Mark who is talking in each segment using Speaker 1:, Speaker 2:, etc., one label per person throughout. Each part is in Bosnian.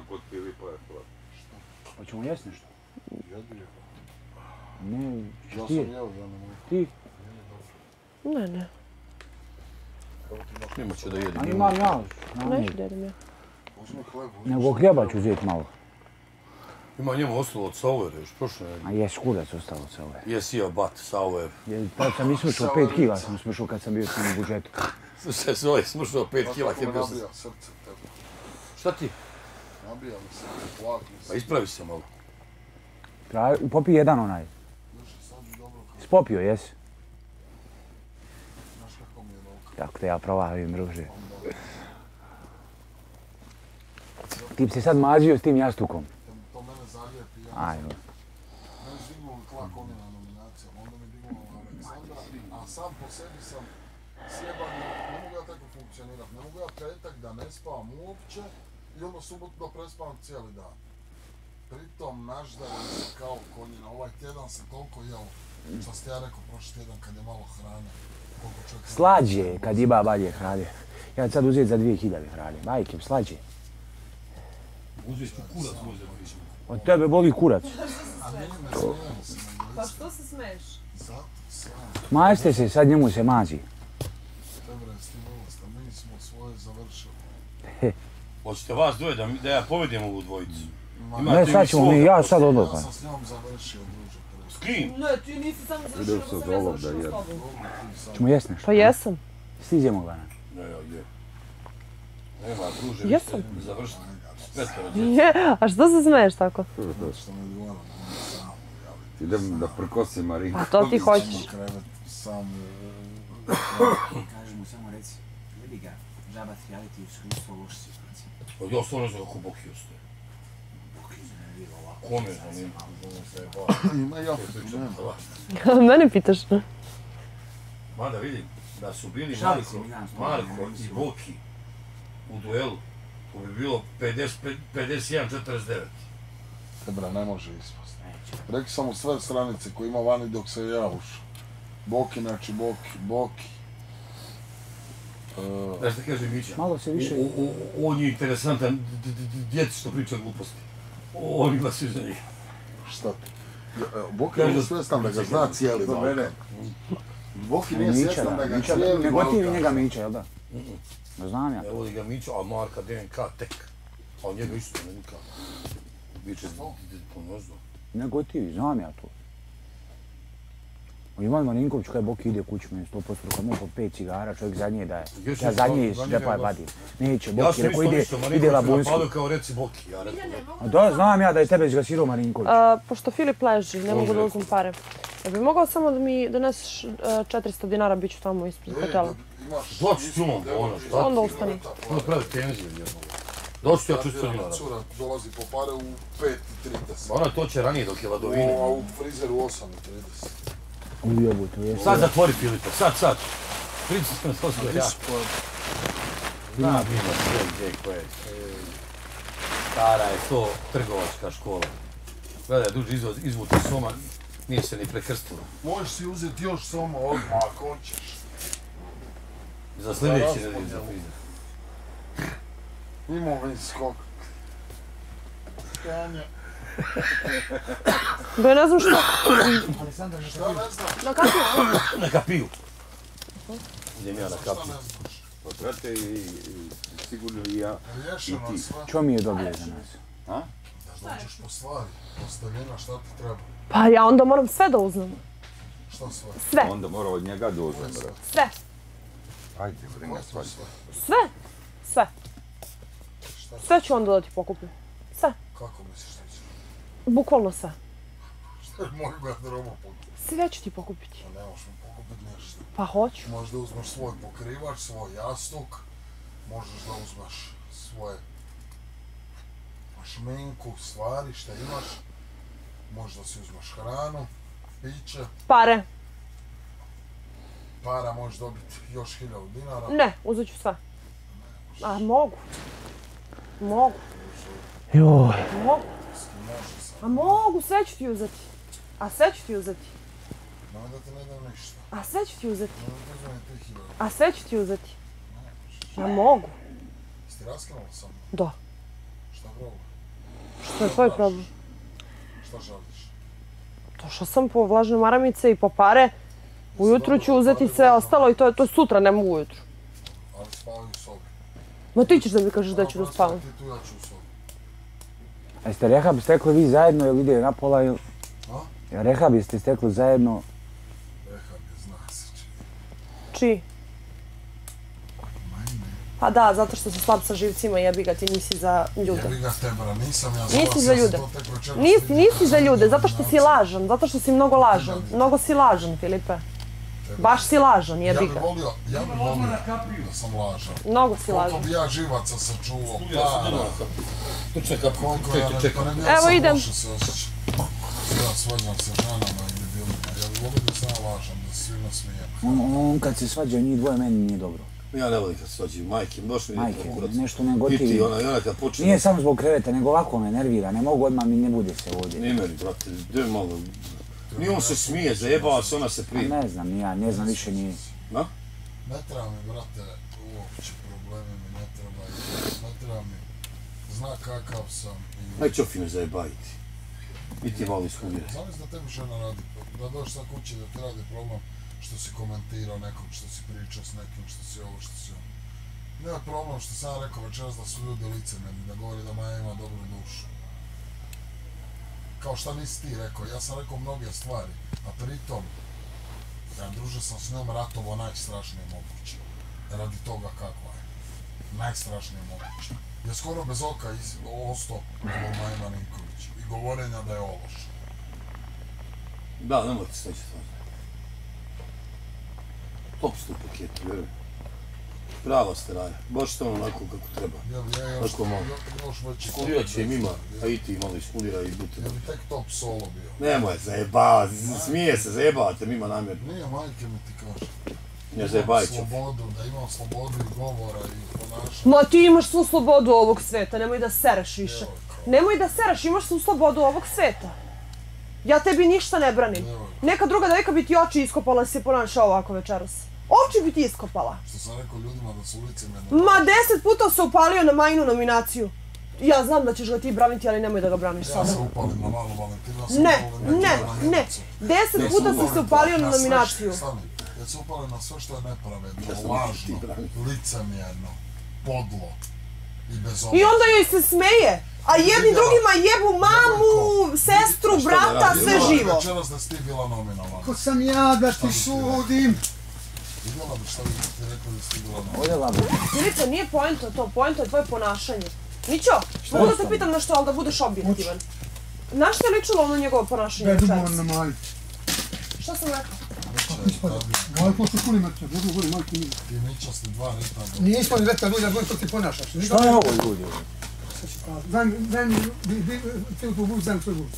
Speaker 1: kod Filipa je hvala.
Speaker 2: Hoćemo jesti nešto?
Speaker 3: Jedi je.
Speaker 2: Ne,
Speaker 3: Ja sam
Speaker 2: ti?
Speaker 3: jeo, ja ne mogu.
Speaker 2: Ti?
Speaker 4: Ne.
Speaker 1: Nima će da jede.
Speaker 2: A imam ja.
Speaker 4: Neću da jedem ja.
Speaker 3: Uzmi hleb.
Speaker 2: Nego hljeba ću uzeti malo.
Speaker 1: Ima njemu ostalo od Sauera još prošle nedelje.
Speaker 2: A jes kurac ostalo se ove.
Speaker 1: Jesi jeo bat, Sauer.
Speaker 2: Tad sam ismušao 5 kila, sam smršao kad sam bio s njim u budžetu.
Speaker 1: Se zove, smršao 5 kila.
Speaker 3: Kako me nabija srce tebe.
Speaker 1: Šta ti?
Speaker 3: Nabija mi srce, plak mi
Speaker 1: Pa
Speaker 3: se.
Speaker 1: ispravi se malo.
Speaker 2: Popi jedan onaj.
Speaker 3: Još je sad mi dobro kao.
Speaker 2: Spopio, jesi?
Speaker 3: Znaš kako mi je novka.
Speaker 2: Tako te ja provavim, druže. Ti bi se sad mazio s tim jastukom.
Speaker 3: To mene zalijepi.
Speaker 2: Ajmo.
Speaker 3: Mene zdignuo tlak oni na nominacijama, onda mi dignuo Aleksandra, a sam po sebi sam sjeban, ne mogu ja tako funkcionirat, ne mogu ja petak da ne spavam uopće i onda subotu da prespavam cijeli dan. Pritom naždaram se kao konjina, ovaj tjedan se toliko jeo, što ste ja rekao prošli tjedan kad je malo hrane.
Speaker 2: Slađe kad ima manje hrane. Ja ću sad uzeti za 2000 hrane. Majke, slađe.
Speaker 1: Uzviš tu kurac možda više.
Speaker 2: Od tebe boli kurac.
Speaker 3: A nije me smijem se, nego
Speaker 4: Pa što se smeješ?
Speaker 3: zato sam.
Speaker 2: Majste se, sad njemu se mazi.
Speaker 3: Dobre, s tim ovostom, mi smo svoje završili.
Speaker 1: Hoćete vas dvoje da ja povedem ovu dvojicu?
Speaker 2: Ne, sad ćemo mi, ja sad
Speaker 3: Ja
Speaker 2: odluka.
Speaker 3: sam s njom završio, druže.
Speaker 1: S kim?
Speaker 4: Ne, ti nisi samo završila, nego sam ja završila s tobom.
Speaker 2: Ćemo jesti nešto?
Speaker 4: Pa jesam.
Speaker 2: Stiđemo ga.
Speaker 1: Ne, ja je. Nema, druže,
Speaker 4: Jesam.
Speaker 1: završite. Petero,
Speaker 4: Je, a što se smeješ tako?
Speaker 3: Što me odgovara, sam,
Speaker 5: Idem da prkosim Marinku.
Speaker 4: A to ti hoćeš.
Speaker 3: krevet, sam,
Speaker 6: Kažem mu samo reci, jebi ga, žabat reality u šristu, loš si u principu.
Speaker 1: Ja stvarno znam kako Boki ostaje. Kome znam im?
Speaker 3: ima ja, nema.
Speaker 4: Mene pitaš.
Speaker 1: Mada vidim da su bili
Speaker 6: Šalim se,
Speaker 1: Marko i Boki u duelu. To bi bilo 51-49.
Speaker 3: Ebra, ne može ispast. Rekli sam mu sve stranice koje ima vani dok se ja ušao. Boki, znači Boki.
Speaker 1: Znaš šta kaže Mića?
Speaker 2: Malo se više...
Speaker 1: On je interesantan djeci što priča gluposti. Oni glasuju za njih.
Speaker 3: Šta ti? Boki nije svjestan da ga zna cijeli Balkan. Boki nije svjestan da ga cijeli
Speaker 2: Ne gotivi
Speaker 3: Balkan.
Speaker 2: njega Mića, jel da? Ne znam ja.
Speaker 1: Ne vodi ga Mića, a Marka DNK tek. A njega isto ne nikad. Miće, to ne znam.
Speaker 2: Ne gotivi, znam ja to. Ivan Marinković kaj Boki ide kući meni 100%, kad mu po 5 cigara, čovjek zadnje daje. Ja zadnje džepa vadim. Neće, Boki, rekao ide Labunski.
Speaker 1: Marinković kao reci Boki, ja rekao.
Speaker 2: A da, znam ja da je tebe izgasirao Marinković.
Speaker 4: Pošto Filip leži, ne mogu da uzmem pare. Ja bi mogao samo da mi doneseš 400 dinara, bit ću tamo ispred hotela.
Speaker 1: Doći s njom, ono, šta?
Speaker 4: Onda ustani.
Speaker 1: Ono pravi tenziju jednog. Doći ću ja 400 dinara.
Speaker 3: Cura dolazi po pare u 5:30.
Speaker 1: Ona to će ranije dok je Ladovine.
Speaker 3: A u frizeru 8:30.
Speaker 2: Ujebu, to je...
Speaker 1: Sad zatvori Filipe, sad. Pritisno to sve ja. Da, bilo sve gdje koje. Stara je to trgovačka škola. Gledaj, duži izvuti soma, nije se ni prekrstila.
Speaker 3: Možeš si uzeti još samo odmah ako hoćeš.
Speaker 1: Za sljedeći nedelj za frizer.
Speaker 3: Imovinskog. Stanje.
Speaker 4: Ba ja ne znam što.
Speaker 6: Aleksandar, ne
Speaker 3: Šta ne znam?
Speaker 4: Na kakvu?
Speaker 1: Neka piju. Idem ja na
Speaker 3: Šta
Speaker 1: kapiju.
Speaker 3: ne znaš?
Speaker 5: Pa brate, i sigurno i ja.
Speaker 3: Riješeno sve.
Speaker 2: Čo mi je dobio za nas?
Speaker 5: A?
Speaker 3: Da dođeš po stvari. Postavljena šta ti treba.
Speaker 4: Pa ja onda moram sve da uzmem.
Speaker 3: Šta sve?
Speaker 4: Sve,
Speaker 5: Onda mora od njega da uzmem, brate.
Speaker 4: sve,
Speaker 5: Ajde, vrema
Speaker 3: Ko
Speaker 5: svađa.
Speaker 3: sve?
Speaker 4: sve, sve.
Speaker 3: Šta?
Speaker 4: Sve ću onda da ti pokupim. Sve,
Speaker 3: Kako misliš što ćeš?
Speaker 4: bukvalno sve.
Speaker 3: Šta je moj garderoba pokupiti?
Speaker 4: Sve ću ti pokupiti.
Speaker 3: Pa ne možeš mi pokupiti nešto.
Speaker 4: Pa hoću.
Speaker 3: Možda uzmeš svoj pokrivač, svoj jastuk. Možeš da uzmeš svoje šminku, stvari, šta imaš. Možda si uzmeš hranu, piće.
Speaker 4: Pare.
Speaker 3: Para možeš dobiti još 1000 dinara.
Speaker 4: Ne, uzet ću sve. A mogu. Mogu.
Speaker 2: Joj.
Speaker 4: Mogu.
Speaker 3: Može sam.
Speaker 4: A mogu, sve ću ti uzeti. A sve ću ti uzeti.
Speaker 3: No da ti ne dam ništa.
Speaker 4: A sve ću ti uzeti.
Speaker 3: No da ti uzmem 3000.
Speaker 4: A sve ću ti uzeti. Ja mogu.
Speaker 3: Jesi ti raskinula sam?
Speaker 4: Da.
Speaker 3: Šta grobo?
Speaker 4: Što je tvoj problem?
Speaker 3: Šta žališ?
Speaker 4: Došla sam po vlažne maramice i po pare. Ujutru ću uzeti sve ostalo i to je sutra, ne mogu ujutru.
Speaker 3: Ali spavaju u sobi.
Speaker 4: Ma ti ćeš da mi kažeš da ću da spavam.
Speaker 3: Ti tu, ja ću u sobi.
Speaker 2: A jeste rehab stekli vi zajedno ili ide napola ili...
Speaker 3: A?
Speaker 2: Rehab jeste stekli zajedno...
Speaker 3: Rehab je, zna se čiji.
Speaker 4: Čiji? Pa da, zato što si slab sa živcima, jebi ga, ti nisi za ljude.
Speaker 3: Jebi ga tebra, nisam ja
Speaker 4: Nisi za ljude. Nisi za ljude, zato što si lažan, zato što si mnogo lažan. Mnogo si lažan, Filipe. Baš si lažan, jebi ga.
Speaker 3: Ja bi volio da sam lažan.
Speaker 4: Mnogo si lažan.
Speaker 3: Koliko bi ja živaca sačuvao, para. Koliko ja ne
Speaker 4: Evo idem.
Speaker 3: Ja svađam se ženama i debilima. Ja bi volio da sam lažan, da se svima smijem.
Speaker 2: On kad se svađa njih dvoje, meni nije dobro.
Speaker 1: Ja ne volim kad svađam, majke, baš mi
Speaker 2: Majke,
Speaker 1: je to kurac.
Speaker 2: nešto me gotivi.
Speaker 1: Biti ona kad počne...
Speaker 2: Nije samo zbog kreveta, nego ovako me nervira. Ne mogu odmah mi ne bude se ovdje.
Speaker 1: Ne meni, brate, gdje malo... Nije on se smije, zajebava se, ona se prije.
Speaker 2: Ne znam, ja ne znam više ni...
Speaker 1: Na?
Speaker 3: Ne treba mi, brate, uopće probleme mi ne treba. Ne treba mi. Zna kakav sam.
Speaker 1: Aj čofine zajebajiti. I ti malo iskulira.
Speaker 3: Zamisli da tebi žena radi, da dođeš sa kući da ti radi problem što si komentirao nekog, što si pričao s nekim, što si ovo, što si ono. Nema problem što sam rekao večeras da su ljudi licemjerni, da govori da Maja ima dobru dušu. Kao šta nisi ti rekao, ja sam rekao mnoge stvari, a pritom, ja druže sam s njom ratovo najstrašnije moguće. Radi toga kakva je. Najstrašnije moguće. Je skoro bez oka ostao zbog Maje Marinković i govorenja da je ološ.
Speaker 1: Da, nemojte sveći to. Top stu paketu, vjerujem. Prava ste raja, baš ste onako kako treba. Tako malo. Skulirat će im ima, a i ti malo iskulira i bute.
Speaker 3: Jel bi tek top solo bio?
Speaker 1: Nemoj zajebavati, smije se, zajebavate mima namjerno.
Speaker 3: Nije, majke mi ti kaže.
Speaker 1: Ne zajebajte.
Speaker 3: Da imam slobodu i govora i ponašanja.
Speaker 4: Ma ti imaš svu slobodu ovog sveta, nemoj da sereš više. Nemoj da sereš, imaš svu slobodu ovog sveta. Ja tebi ništa ne branim. Neka druga devojka bi ti oči iskopala da se ponaša ovako večeras. Oči bi ti iskopala.
Speaker 3: Što sam rekao ljudima da su licemjerni.
Speaker 4: Ma 10 puta se upalio na Majinu nominaciju. Ja znam da ćeš ga ti braniti, ali nemoj da ga braniš sada.
Speaker 3: Ja se upalim na malu Valentina.
Speaker 4: Ne. 10 puta si se upalio na nominaciju.
Speaker 3: Stani, ja se upalim na sve što je nepravedno, lažno, licemjerno, podlo i bezobrazno.
Speaker 4: I onda joj se smeje. A jedni drugima jebu mamu, sestru, brata, sve živo.
Speaker 3: Večeras da si ti bila nominovana.
Speaker 7: Ko sam ja da ti sudim?
Speaker 3: Vidjela bi šta bi ti rekao da si ti bila nominovana.
Speaker 2: Voljela bi.
Speaker 4: Filipe, nije poenta to, poenta je tvoje ponašanje. Mićo, mogu da te pitam nešto, ali da budeš objektivan. Na što je ličilo ono njegovo ponašanje večeras?
Speaker 7: Bedu na Maju.
Speaker 4: Šta sam rekao?
Speaker 7: Gledaj što kuli mrtve, budu gori majke mi.
Speaker 3: Ti ničasti dva rita.
Speaker 7: Nije ispod reta ljudi, da gledaj što ti ponašaš.
Speaker 2: Što je ovo ljudi?
Speaker 7: Daj mi, ti u tu budu, daj mi tvoj budu.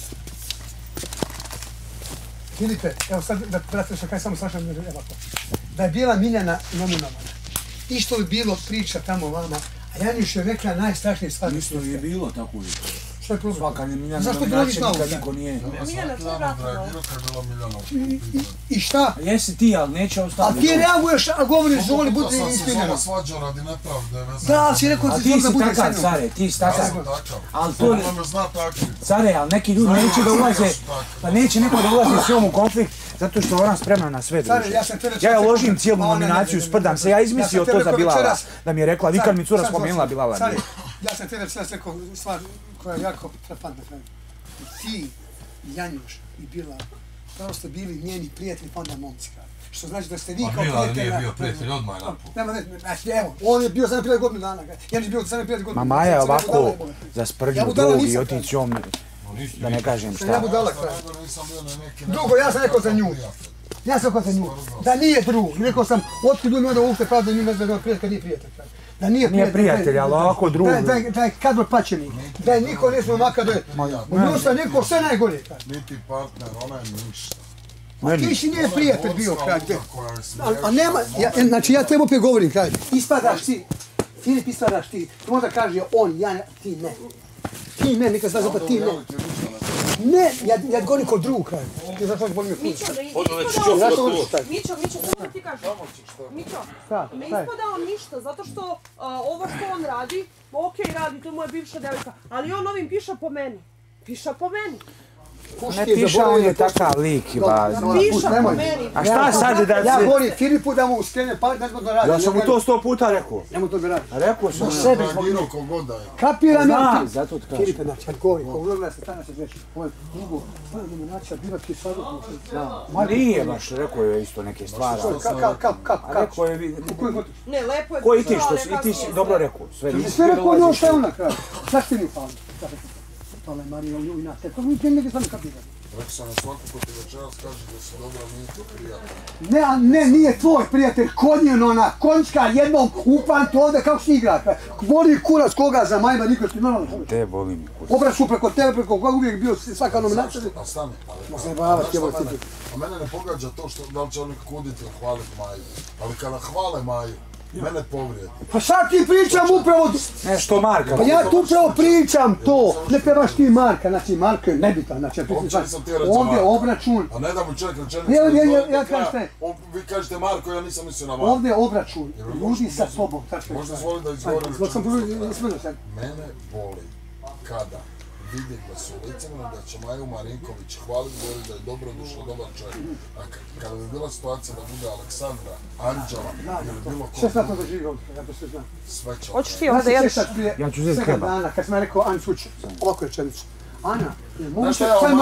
Speaker 7: Filipe, evo sad da pratiš kaj samo Saša mi evo to. Da je bila Miljana nominovana. Isto bi bilo priča tamo vama, a Janjuš je rekla najstrašnije stvari.
Speaker 2: Isto je bilo tako uvijek.
Speaker 7: Što je problem?
Speaker 2: Svaka Miljana
Speaker 7: Zašto ti
Speaker 2: nominacija
Speaker 7: radiš
Speaker 2: nikad
Speaker 7: malo?
Speaker 2: niko nije...
Speaker 4: Miljana, tvoj vrat malo.
Speaker 3: Kad je bila Miljana.
Speaker 7: I šta?
Speaker 2: Jesi ti, ali neće
Speaker 7: A
Speaker 2: ostati.
Speaker 7: ti reaguješ, a govoriš Zoli, budi
Speaker 3: sam se
Speaker 7: inspiriran.
Speaker 3: Zoma svađao radi nepravde.
Speaker 7: Da, si rekao
Speaker 2: A
Speaker 7: ti
Speaker 2: ti
Speaker 7: Zoli da
Speaker 2: si
Speaker 7: bude
Speaker 2: takav,
Speaker 7: sa njom.
Speaker 2: care, ti si takav.
Speaker 3: Ja sam takav.
Speaker 2: Ali to je...
Speaker 3: Ona me zna takvim.
Speaker 2: Care, ali neki ljudi neće da ulaze... Pa neće neko da ulaze s njom u konflikt, zato što ona spremna na sve
Speaker 7: Care,
Speaker 2: druže.
Speaker 7: ja sam te već...
Speaker 2: Ja je ložim cijelu nominaciju, sprdam se, ja izmislio to za Bilala, da mi je rekla, vi kad mi cura
Speaker 7: Sad,
Speaker 2: spomenula Bilala.
Speaker 7: Care, ja sam te već sad rekao stvar koja je jako frapantna. Ti, Janjuš i Bilal, pravo ste bili njeni prijatelji, pa onda momci. Što znači da ste vi kao
Speaker 1: Bilal
Speaker 7: prijatelji...
Speaker 1: nije bio prijatelj, odmah je napao.
Speaker 7: Nema ne, znači evo, on je bio samo prijatelj godinu dana. Janjuš je bio samo prijatelj godinu dana.
Speaker 2: Ma Maja je ovako za sprdnju drug i otići njom, da ne kažem
Speaker 7: Ja
Speaker 2: šta.
Speaker 7: budala kraj. Drugo, ja sam rekao za nju. Ja sam rekao za nju. Da nije drug. Rekao sam, otkud ljudi onda uopšte pravda nju ne zna da je prijatelj, kad nije prijatelj. Da nije
Speaker 2: prijatelj, ali ovako drug.
Speaker 7: Da je kadro pačenik. Da je niko ne smije makar da je... U nju sam niko sve najgore.
Speaker 3: Niti partner, ona je ništa.
Speaker 7: Ti si nije prijatelj bio kraj. A nema, znači ja tebi opet govorim kraj. Ispadaš ti, Filip ispadaš ti. Onda kaže on, ja, ti ne. Ti ne, neka znaš opet ti ne. Ne, ja govorim kod drugog kraja. Ti znaš što boli me
Speaker 4: Mićo,
Speaker 7: kuća.
Speaker 4: Mićo, samo da ti kažem. Mićo, ne ispada on ništa, zato što ovo što on radi, okej radi, to je moja bivša devojka, ali on ovim piše po meni. Piša po meni.
Speaker 2: Ne piša, on je takav lik, ba.
Speaker 4: Piša po meni.
Speaker 2: A šta sad da
Speaker 7: Ja govorim Filipu da mu skrene pamet, ne zbog da radi.
Speaker 2: Ja sam mu to 100 puta rekao.
Speaker 7: Nemo to da radi.
Speaker 2: Rekao sam.
Speaker 7: Sebi zbog kapiram ja ti.
Speaker 2: Zato ti kažem.
Speaker 7: Filipe, znači, kad govori, ko ulovila se stane se zveći. Ovo je drugo, stvarno dominacija, bila ti sad.
Speaker 2: Nije baš, rekao je isto neke stvari.
Speaker 7: Kako?
Speaker 2: Rekao je,
Speaker 4: Ne, lepo je
Speaker 2: ko i ti
Speaker 4: pisao,
Speaker 2: što
Speaker 4: ali
Speaker 2: si, i
Speaker 4: kako
Speaker 2: ti si
Speaker 4: je
Speaker 2: dobro rekao.
Speaker 7: Sve rekao ono što je on na kraju. Zašto ti mi upali? Tole Marija, nju i nas. To mi ti neke stane kapirati.
Speaker 3: Rekao sam svako ko ti večeras kaže da si dobra, nije to prijatelj.
Speaker 7: Ne, nije tvoj prijatelj, konjen ona, konjska jednom upamti ovdje kako si igra. Boli kurac koga za majma, niko ti normalno.
Speaker 2: Te boli mi kurac.
Speaker 7: Obraću preko tebe, preko koga uvijek bio svaka nominacija.
Speaker 3: A stani,
Speaker 7: Ma se bavati, evo ti.
Speaker 3: A mene ne pogađa to što da li će oni kuditi ili hvaliti Maju. Ali kada hvale Maju, mene povrijedi.
Speaker 7: Pa sad ti pričam upravo...
Speaker 2: Nešto Marka.
Speaker 7: Pa ja tu upravo pričam to. Ne pevaš ti Marka, znači Marko je nebitan. Znači, ovdje obračun.
Speaker 3: A ne da mu čovjek rečenicu.
Speaker 7: Ja kažete...
Speaker 3: Vi kažete Marko, ja nisam mislio na Marko.
Speaker 7: Ovdje obračun. Ljudi sa tobom.
Speaker 3: Možda zvoli da izgovorim
Speaker 7: rečenicu.
Speaker 3: Mene boli kada vidim da su licemno da će Maju Marinković hvaliti, govoriti da je dobrodušno, dobar čovjek. A kada bi bila situacija da bude Aleksandra, Anđela ili bilo ko...
Speaker 7: Sve sad to da živi ovdje, ja to sve znam.
Speaker 3: Sve će
Speaker 4: Hoćeš ti ovdje jedeš?
Speaker 2: Ja ću uzeti kreba.
Speaker 7: Dana, kad sam ja rekao Ani slučaj, ovako rečenicu. Ana, je moguće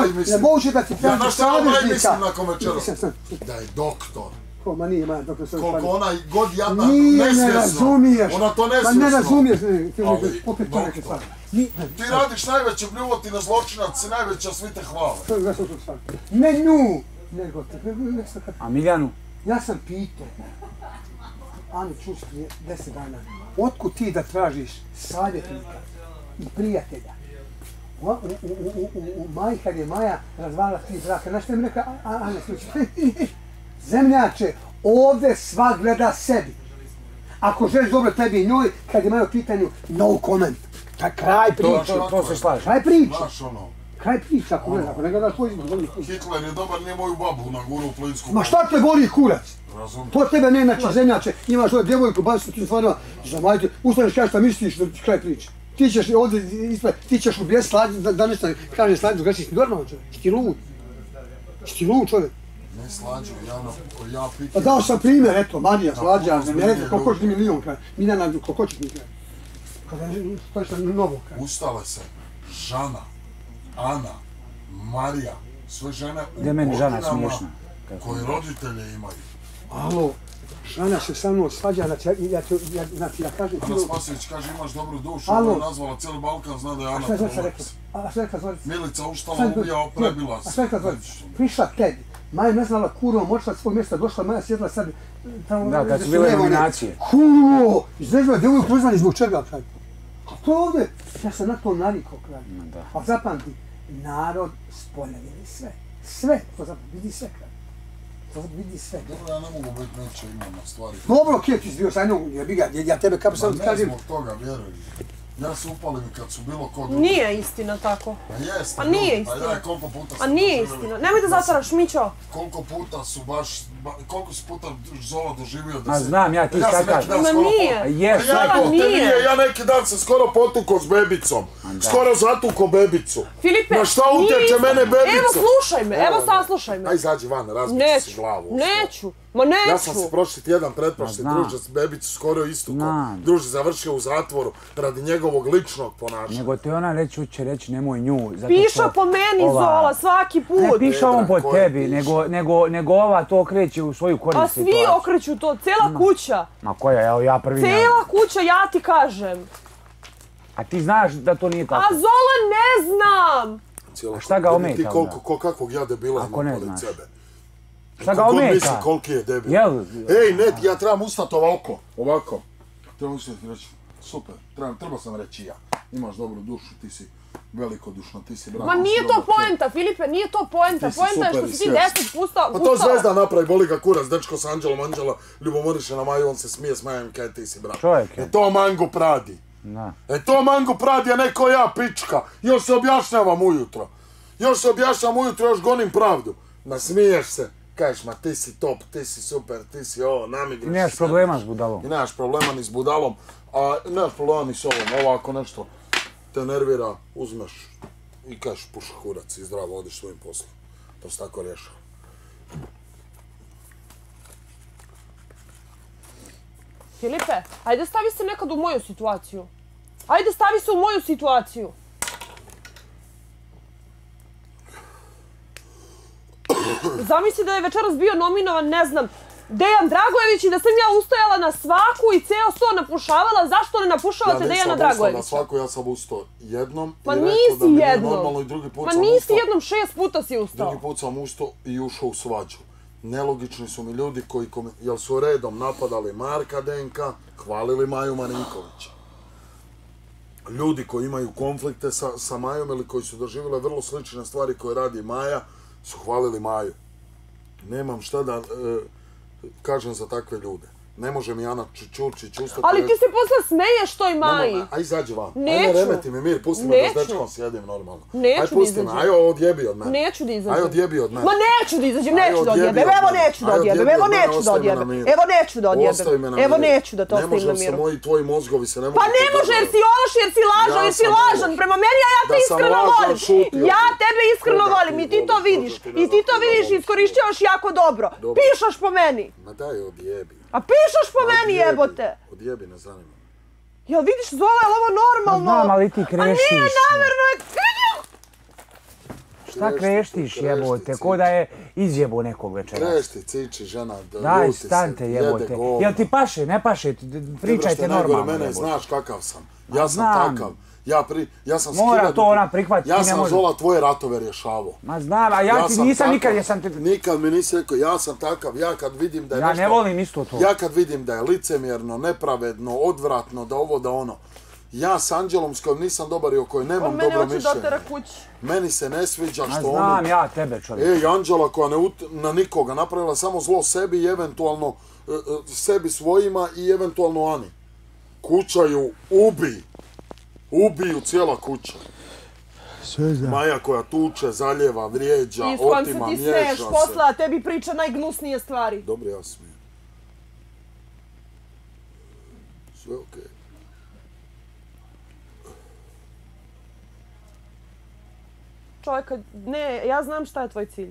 Speaker 7: da ti traži
Speaker 3: znaš šta ja o Maji
Speaker 7: saveznika.
Speaker 3: mislim nakon večeras? Da je doktor.
Speaker 7: Ma nije Maja doktor sve
Speaker 3: Koliko ona god jadna
Speaker 7: ne razumiješ.
Speaker 3: Ona to nesvjesno.
Speaker 7: Ma ne razumiješ, opet to neke stvari.
Speaker 3: Ti radiš najveće bljuvotina zločinac i najveća svi te hvale.
Speaker 7: To je gledao tu stvar. Ne nju, nego te.
Speaker 2: A Miljanu?
Speaker 7: Ja sam pitao Ani Čus prije 10 dana. Otkud ti da tražiš savjetnika i prijatelja? U Maji, kad je Maja razvala 3 braka, znaš što mi rekao Ana slučaj? Zemljače, ovdje svak gleda sebi. Ako želiš dobro tebi i njoj, kad je Maja u pitanju, no comment. Kraj priče.
Speaker 2: To se slaže.
Speaker 7: Kraj priče.
Speaker 3: Znaš ono.
Speaker 7: Kraj priče, ako ne gledaš tvoj izbor.
Speaker 3: Hitler je dobar, nije moju babu nagurao u plinsku.
Speaker 7: Ma šta te boli kurac?
Speaker 3: Razumim.
Speaker 7: To tebe ne znači zemljače, imaš ovdje djevojku, baš ti stvarno zamajte, ustaneš kažeš šta misliš, da ti kraj priče. Ti ćeš ovdje ispred, ti ćeš ubijesti slađu, da nešto kaže slađu, da si normalno čovjek, ti lud. Ti lud čovjek.
Speaker 3: Ne slađu, ja pitam.
Speaker 7: Pa dao sam primjer, eto, Marija, slađa, ne rekao koliko će ti milion kraj, Miljana, koliko će ti kraj. Kada je što novo kraj.
Speaker 3: Ustale se Žana, Ana, Marija, sve žene u
Speaker 2: Gdje meni Žana
Speaker 3: godinama
Speaker 2: smiješna?
Speaker 3: koji roditelje imaju.
Speaker 7: Alo, Žana se sa mnom svađa, znači ja kažem...
Speaker 3: Ana Spasivić kaže imaš dobru dušu, ona je nazvala cijeli Balkan, zna da je Ana Prolovac.
Speaker 7: A sve kad zvorica?
Speaker 3: Milica Uštala ubija, prebila se.
Speaker 7: A sve kad zvorica? Prišla tebi. Maja ne znala kurvom, očela svog mjesta, došla Maja, sjedla sad...
Speaker 2: Da, kad su bile nominacije.
Speaker 7: Kurvo! Izrežila djevojku poznali zbog čega, kraj. A to ovdje, ja sam na to navikao, kraj. A zapamti, narod spolja vidi sve. Sve, to zapamti, vidi sve, kraj. To vidi sve.
Speaker 3: Dobro, ja ne mogu biti neće imam na stvari.
Speaker 7: Dobro, kje ti izbio sa jednog, ja tebe kako sam kažem...
Speaker 3: Ne zbog toga, vjeruj. Ja se upalim kad su bilo kod...
Speaker 4: Nije istina tako.
Speaker 3: Pa jeste.
Speaker 4: A nije istina.
Speaker 3: A koliko puta
Speaker 4: A nije istina. Nemoj da zatvaraš, Mićo.
Speaker 3: Koliko puta su baš... Koliko si puta Zola doživio da
Speaker 2: A znam, ja ti kakav.
Speaker 4: Ma nije.
Speaker 2: Jes,
Speaker 3: ja neki dan sam skoro potukao s bebicom. Skoro zatukao bebicu.
Speaker 4: Filipe,
Speaker 3: na šta utječe mene bebica?
Speaker 4: Evo slušaj me, evo saslušaj me.
Speaker 3: Aj izađi van, razbiti si glavu.
Speaker 4: Neću, ma neću.
Speaker 3: Ja sam se prošli tjedan, pretprošli, druže s bebicu skoro istukom. Druže završio u zatvoru radi njegovog ličnog ponašanja.
Speaker 2: Nego ti ona će reći nemoj nju.
Speaker 4: Piša po meni Zola svaki put.
Speaker 2: Ne piša on po tebi, nego ova to okreće u svoju korist situaciju.
Speaker 4: A svi okreću to, cijela kuća.
Speaker 2: Ma koja, evo ja prvi.
Speaker 4: Cijela kuća, ja ti kažem.
Speaker 2: A ti znaš da to nije tako?
Speaker 4: A Zola ne znam!
Speaker 2: A šta ga ometa?
Speaker 3: Ti kakvog ja debila imam pored sebe.
Speaker 2: Šta ga ometa?
Speaker 3: Misli koliki je debil. Ej, ne, ja trebam ustati ovako. Trebam ustati reći, super, treba sam reći ja. Imaš dobru dušu, ti si velikodušno, ti si bravo.
Speaker 4: Ma nije to poenta, Filipe, nije to poenta. Poenta je što si ti 10 pustao.
Speaker 3: Pa to Zvezda napravi, boli ga kurac, dečko s Anđelom, Anđela ljubomoriše na Maju, on se smije s Majom, kaj ti si bravo.
Speaker 2: Čovjek je.
Speaker 3: E to Mango pradi. To Mango pradi, a ne ko ja, pička. Još se objašnjavam ujutro. Još se objašnjam ujutro, još gonim pravdu. Nasmiješ se, kažeš, ma ti si top, ti si super, ti si ovo, namigriš.
Speaker 2: I nemaš problema s budalom.
Speaker 3: I nemaš problema ni s budalom, a nemaš problema ni s ovom. Ovako nešto te nervira, uzmeš i kažeš puši kurac i zdravo odiš svojim poslom. To se tako rješava.
Speaker 4: Filipe, ajde stavi se nekad u moju situaciju. Ajde stavi se u moju situaciju. Zamisli da je večeras bio nominovan, ne znam, Dejan Dragojević i da sam ja ustojala na svaku i ceo sto napušavala. Zašto ne napušavate Dejana Dragojevića?
Speaker 3: Ja nisam ustao na svaku, ja sam ustao jednom i
Speaker 4: Ma
Speaker 3: rekao
Speaker 4: nisi
Speaker 3: da mi nije
Speaker 4: jednom.
Speaker 3: normalno i drugi put
Speaker 4: Ma
Speaker 3: sam
Speaker 4: nisi
Speaker 3: ustao.
Speaker 4: jednom, 6 puta si ustao.
Speaker 3: Drugi put sam ustao i ušao u svađu. Nelogični su mi ljudi koji, jel su redom napadali Marka Denka, hvalili Maju Marinkovića. Ljudi koji imaju konflikte sa Majom ili koji su doživjeli vrlo slične stvari koje radi Maja, su hvalili Maju. Nemam šta da kažem za takve ljude. Ne može mi Ana Čurčić ustati...
Speaker 4: Ali ti se posle smeješ toj Maji.
Speaker 3: Aj izađi van.
Speaker 4: Neću.
Speaker 3: Aj ne remeti mi mir, pusti me da s dečkom sjedim normalno.
Speaker 4: Neću da izađem.
Speaker 3: Aj odjebi od mene.
Speaker 4: Neću da izađem.
Speaker 3: Aj odjebi od mene.
Speaker 4: Ma neću da izađem, neću da odjebem. Evo neću da odjebem, evo neću da odjebem. Evo neću da odjebem. Evo neću da to ostavim na miru.
Speaker 3: Ne može se moji tvoji mozgovi se ne mogu...
Speaker 4: Pa ne može jer si ološ, jer si lažan, jer si lažan prema meni, a ja te iskreno volim. Ja tebe iskreno volim i ti to vidiš. I ti to vidiš i iskorišćavaš jako dobro. Pišaš po meni.
Speaker 3: Ma daj odjebi.
Speaker 4: A pišaš po meni, jebote.
Speaker 3: Odjebi, ne zanima.
Speaker 4: Jel vidiš, Zola, je li ovo normalno?
Speaker 2: Znam, ali ti kreštiš.
Speaker 4: A nije namjerno, je...
Speaker 2: Šta kreštiš, jebote? Ko da je izjebo nekog večera.
Speaker 3: Krešti, ciči, žena, da
Speaker 2: daj,
Speaker 3: ljuti se,
Speaker 2: stante, jebote.
Speaker 3: jede govno.
Speaker 2: Jel ti paše, ne paše? Pričajte normalno,
Speaker 3: mene,
Speaker 2: jebote.
Speaker 3: znaš kakav sam. Ja sam takav. Ja sam
Speaker 2: mora to ona prihvatiti.
Speaker 3: Ja sam Zola tvoje ratove rješavao.
Speaker 2: Ma znam, a ja ti nisam nikad, jesam ti...
Speaker 3: Nikad mi nisi rekao, ja sam takav, ja kad vidim da je nešto...
Speaker 2: Ja ne volim isto to.
Speaker 3: Ja kad vidim da je licemjerno, nepravedno, odvratno, da ovo, da ono. Ja s Anđelom s kojim nisam dobar i o kojoj nemam dobro mišljenje.
Speaker 4: Mene hoće dotera kući.
Speaker 3: Meni se ne sviđa što oni...
Speaker 2: Znam ja tebe, čovjek.
Speaker 3: Ej, Anđela koja na nikoga napravila samo zlo sebi i eventualno sebi svojima i eventualno Ani. Kuća ju ubiju cijela kuća.
Speaker 2: Sve znam.
Speaker 3: Maja koja tuče, zaljeva, vrijeđa, otima, miješa se. I s kojim se ti smeješ
Speaker 4: posle, a tebi priča najgnusnije stvari.
Speaker 3: Dobro, ja smijem. Sve okej.
Speaker 4: Čovjeka, ne, ja znam šta je tvoj cilj.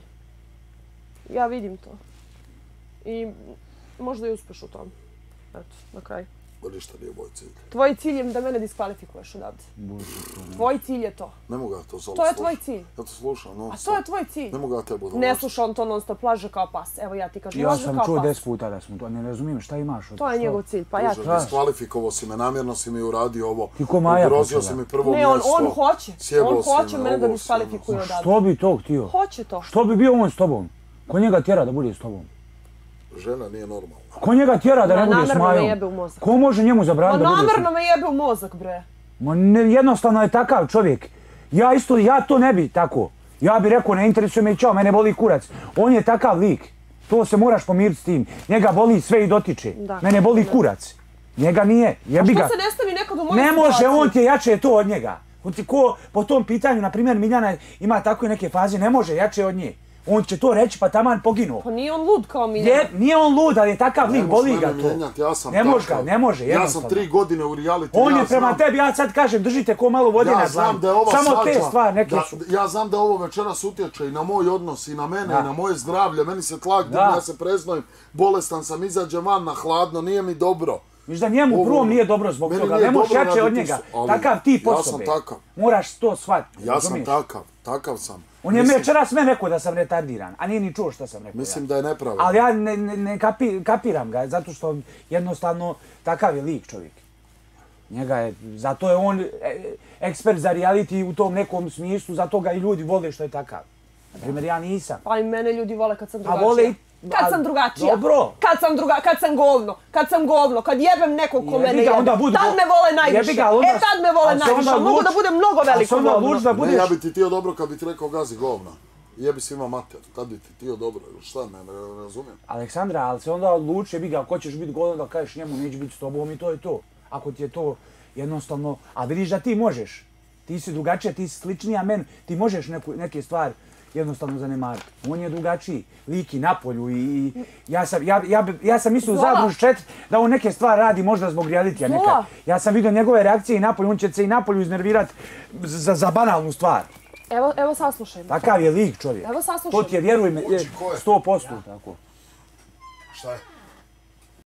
Speaker 4: Ja vidim to. I možda i uspeš u tom. Eto, na kraju.
Speaker 3: Ništa nije moj cilj.
Speaker 4: Tvoj cilj je da mene diskvalifikuješ odavde. Tvoj cilj je to.
Speaker 3: Ne mogu ja to Zola.
Speaker 4: To je tvoj cilj.
Speaker 3: Ja to slušam non stop.
Speaker 4: A to je tvoj cilj.
Speaker 3: Ne mogu ja te budu
Speaker 4: ne slušam to non stop, laže kao pas. Evo ja ti kažem,
Speaker 2: ja
Speaker 4: laže kao pas.
Speaker 2: sam čuo 10 puta da smo to, ne razumijem šta imaš od...
Speaker 4: To je njegov cilj, pa ja ti kažem.
Speaker 3: Diskvalifikovo si me, namjerno si mi uradio ovo.
Speaker 2: Ti ko Maja
Speaker 3: ugrozio si mi prvo mjesto.
Speaker 4: Ne, on hoće mene da diskvalifikuje odavde.
Speaker 2: Što bi to htio?
Speaker 4: Hoće to.
Speaker 2: Što bi bio on s tobom? Ko njega tjera da bude s tobom?
Speaker 3: Žena nije normalna.
Speaker 2: Ko njega tjera da ne bude s Majom?
Speaker 4: Namerno me jebe u mozak.
Speaker 2: Ko može njemu zabraniti da bude s Majom?
Speaker 4: Namerno me jebe u mozak, bre.
Speaker 2: Ma jednostavno je takav čovjek. Ja to ne bi tako. Ja bi rekao, ne interesuje me i čao, mene boli kurac. On je takav lik. To se moraš pomiriti s tim. Njega boli sve i dotiče. Mene boli kurac. Njega nije. Jebi ga.
Speaker 4: A što se ne stavi nekad u moju
Speaker 2: situaciju?
Speaker 4: Ne
Speaker 2: može, on ti je jače to od njega. On ti ko po tom pitanju, na primjer Miljana ima tako i neke faze, ne može jače od nje. On će to reći pa taman poginuo.
Speaker 4: Pa nije on lud kao Miljana.
Speaker 2: Nije on lud, ali je takav lik, boli ga to.
Speaker 3: Ne može
Speaker 2: ga, ne može,
Speaker 3: jednostavno. Ja sam 3 godine u reality.
Speaker 2: On je prema tebi, ja sad kažem, držite ko malo vode na dlanu. Samo te stvari neke su.
Speaker 3: Ja znam da ovo večeras utječe i na moj odnos, i na mene, i na moje zdravlje. Meni se tlak digne, ja se preznojim, bolestan sam, izađem van na hladno, nije mi dobro.
Speaker 2: Viš da njemu prvom nije dobro zbog toga, ne možeš jače od njega. Takav ti po sobe.
Speaker 3: Ja sam takav.
Speaker 2: Moraš to shvatiti.
Speaker 3: Ja sam takav sam.
Speaker 2: On je večeras sve rekao da sam retardiran, a nije ni čuo što sam rekao.
Speaker 3: Mislim da je nepravedno.
Speaker 2: Ali ja ne kapiram ga, zato što jednostavno takav je lik čovjek. Zato je on ekspert za reality u tom nekom smislu, zato ga i ljudi vole što je takav. Na primjer, ja nisam.
Speaker 4: Pa i mene ljudi vole kad sam drugačija. Kad sam drugačija.
Speaker 2: Dobro.
Speaker 4: Kad sam govno, kad jebem nekog ko mene jebe. Tad me vole najviše. Tad me vole najviše. Mogu da budem mnogo veliko govno.
Speaker 3: Ne, ja bi ti tio dobro kad bi ti rekao gazi govna. Jebi svima mater, tad bi ti tio dobro. Šta, ne razumijem.
Speaker 2: Aleksandra, ali se onda odluči, jebi ga, ako ćeš biti govno da kažeš njemu neće biti s tobom i to je to. Ako ti je to jednostavno, a vidiš da ti možeš. Ti si drugačija, ti si sličnija meni, ti možeš neke stvari jednostavno zanemariti. On je drugačiji, lik i napolju i ja sam mislio u Zagruž 4 da on neke stvari radi možda zbog realitija nekad. Ja sam vidio njegove reakcije i napolju, on će se i napolju iznervirati za banalnu stvar.
Speaker 4: Evo saslušajmo.
Speaker 2: Takav je lik čovjek.
Speaker 4: Evo saslušajmo.
Speaker 2: To ti je, vjeruj me, 100% tako.
Speaker 3: Šta je?